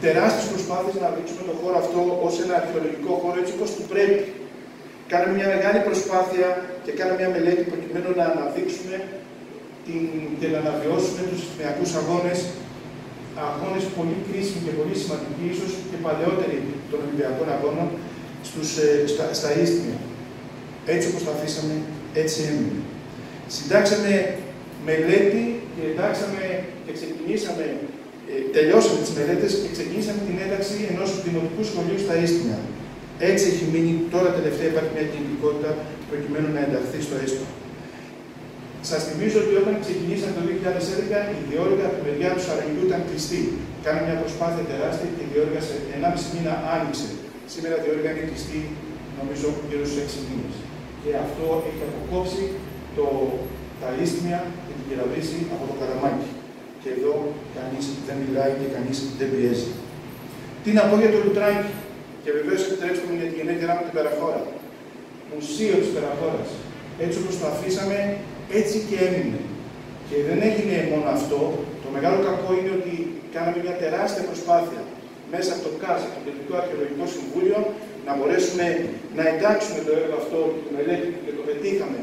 τεράστιες προσπάθειες να δείξουμε τον χώρο αυτό ως ένα αρχαιολογικό χώρο έτσι όπως του πρέπει. Κάναμε μια μεγάλη προσπάθεια και κάναμε μια μελέτη προκειμένου να αναδείξουμε και να αναβιώσουμε τους Ισθμιακούς αγώνες πολύ κρίσιμοι και πολύ σημαντικοί, ίσως και παλαιότεροι των Ολυμπιακών αγώνων, στα Ίσθμια. Έτσι όπως τα αφήσαμε, έτσι έμεινε. Συντάξαμε μελέτη και ξεκινήσαμε, τελειώσαμε τις μελέτες και ξεκινήσαμε την ένταξη ενός δημοτικού σχολείου στα Ίσθμια. Έτσι έχει μείνει, τώρα τελευταία υπάρχει μια κινητικότητα προκειμένου να ενταχθεί στο ΕΣΠΑ. Σας θυμίζω ότι όταν ξεκινήσαμε το 2011, η διόρυγα από τη μεριά του Σαραγγιού ήταν κλειστή. Κάναμε μια προσπάθεια τεράστια και η διόρυγα σε 1,5 μήνα άνοιξε. Σήμερα η διόρυγα είναι κλειστή, νομίζω, γύρω στους 6 μήνες. Και αυτό έχει αποκόψει τα Ίσθμια και την κεραυνήσει από το Καραμάκι. Και εδώ κανείς δεν μιλάει και κανείς δεν πιέζει. Τι να πω για το Λουτράκι, και βεβαίως επιτρέψτε μου για τη γενέτειρά μου την Περαχώρα. Μουσείο της Περαχώρας. Έτσι όπως το αφήσαμε, έτσι και έμεινε. Και δεν έγινε μόνο αυτό. Το μεγάλο κακό είναι ότι κάναμε μια τεράστια προσπάθεια μέσα από το ΚΑΣ, το Κεντρικό Αρχαιολογικό Συμβούλιο, να μπορέσουμε να εντάξουμε το έργο αυτό και τη μελέτη και το πετύχαμε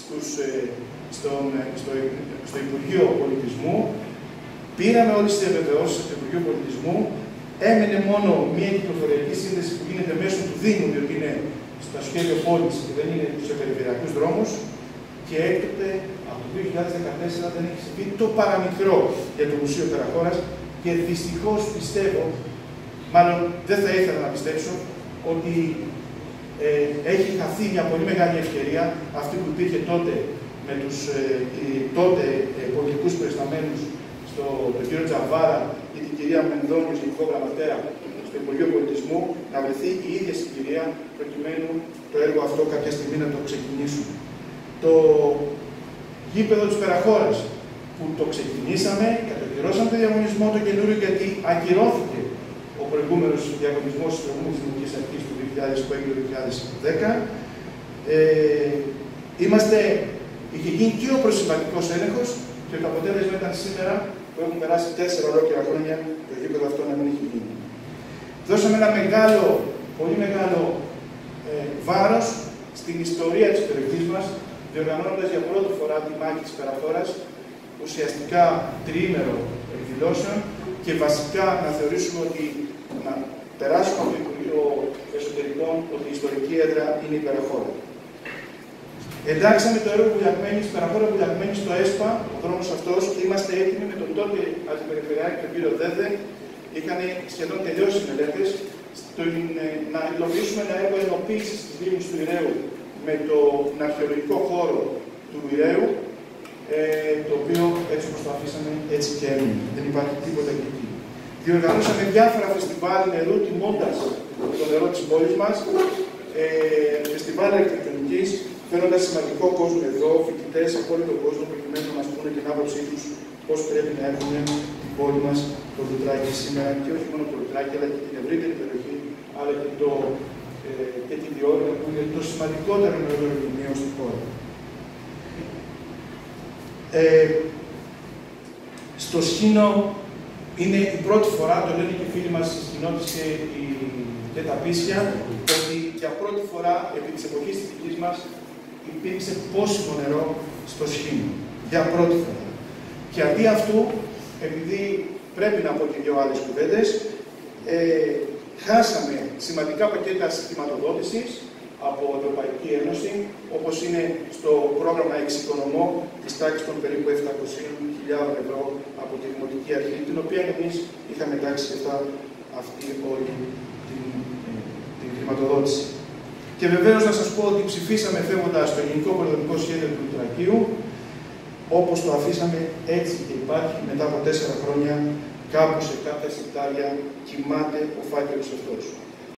στο Υπουργείο Πολιτισμού. Πήραμε όλες τις διαβεβαιώσεις στο Υπουργείο Πολιτισμού. Έμενε μόνο μια κυκλοφοριακή σύνδεση που γίνεται μέσω του Δήμου, διότι είναι στο σχέδιο πόλης και δεν είναι στους περιφερειακούς δρόμους. Και έκτοτε από το 2014 δεν έχει συμβεί το παραμικρό για το Μουσείο Περαχώρας. Και δυστυχώς πιστεύω, μάλλον δεν θα ήθελα να πιστέψω, ότι έχει χαθεί μια πολύ μεγάλη ευκαιρία αυτή που υπήρχε τότε με τους τότε πολιτικούς περισταμένους, τον κύριο Τζαβάρα και την κυρία Μενδώνη, Γενικό Γραμματέα στο Υπουργείο Πολιτισμού, να βρεθεί η ίδια συγκυρία προκειμένου το έργο αυτό κάποια στιγμή να το ξεκινήσουμε. Το γήπεδο της Περαχώρας που το ξεκινήσαμε, κατοχυρώσαμε το διαγωνισμό το καινούριο γιατί ακυρώθηκε ο προηγούμενος διαγωνισμός της προηγούμενης Δημοτικής Αρχής του 2005-2010. Είχε γίνει και ο προσυμβατικός έλεγχος και το αποτέλεσμα ήταν σήμερα που έχουν περάσει 4 ολόκληρα χρόνια το γήπεδο αυτό να μην έχει γίνει. Δώσαμε ένα πολύ μεγάλο βάρος στην ιστορία της περιοχής μας, διοργανώνοντας για πρώτη φορά τη μάχη της Περαχώρας, ουσιαστικά τριήμερο εκδηλώσεων και βασικά να θεωρήσουμε ότι να περάσουμε από το Υπουργείο Εσωτερικών ότι η ιστορική έδρα είναι η Περαχώρα. Εντάξαμε το έργο Βουλιαγμένης, Περαχώρα Βουλιαγμένη στο ΕΣΠΑ, ο δρόμος αυτός, και είμαστε έτοιμοι με τον τότε αντιπεριφερειάρχη, τον κύριο Δέδε. Είχαν σχεδόν τελειώσει οι μελέτες να υλοποιήσουμε ένα έργο ενοποίησης της λίμνης του Ηραίου με τον αρχαιολογικό χώρο του Ηραίου, το οποίο έτσι όπως το αφήσαμε, έτσι και έμεινε. Δεν υπάρχει τίποτα εκεί. Διοργανώσαμε διάφορα φεστιβάλ νερού, τιμώντας το νερό της πόλης μας, φεστιβάλ αρχιτεκτονικής, φέροντας σημαντικό κόσμο εδώ, φοιτητές από όλο τον κόσμο, προκειμένου να μας πούνε την άποψή τους πώς πρέπει να έχουμε την πόλη μας, το Λουτράκι σήμερα, και όχι μόνο το Λουτράκι, αλλά και την ευρύτερη περιοχή, αλλά και τη Διόρυγα, που είναι το σημαντικότερο νεροδρομείο στην χώρα. Στο Σχήνο είναι η πρώτη φορά, το λένε και οι φίλοι μας στις κοινότητες και τα Πίσια, ότι για πρώτη φορά επί της εποχής της δικής μας υπήρξε πόσιμο νερό στο Σχήνο. Για πρώτη φορά. Και αντί αυτού, επειδή πρέπει να πω και δύο άλλες κουβέντες, χάσαμε σημαντικά πακέτα χρηματοδότησης από Ευρωπαϊκή Ένωση, όπως είναι στο πρόγραμμα Εξοικονομώ της τάξης των περίπου 700.000 ευρώ από τη Δημοτική Αρχή, την οποία εμείς είχαμε εντάξει αυτή όλη την χρηματοδότηση. Και βεβαίως να σας πω ότι ψηφίσαμε φεύγοντας το Γενικό Πολεοδομικό Σχέδιο του Λουτρακίου, όπως το αφήσαμε, έτσι και υπάρχει μετά από 4 χρόνια, κάπου σε κάποια σεκτάρια κοιμάται ο φάκελος αυτός.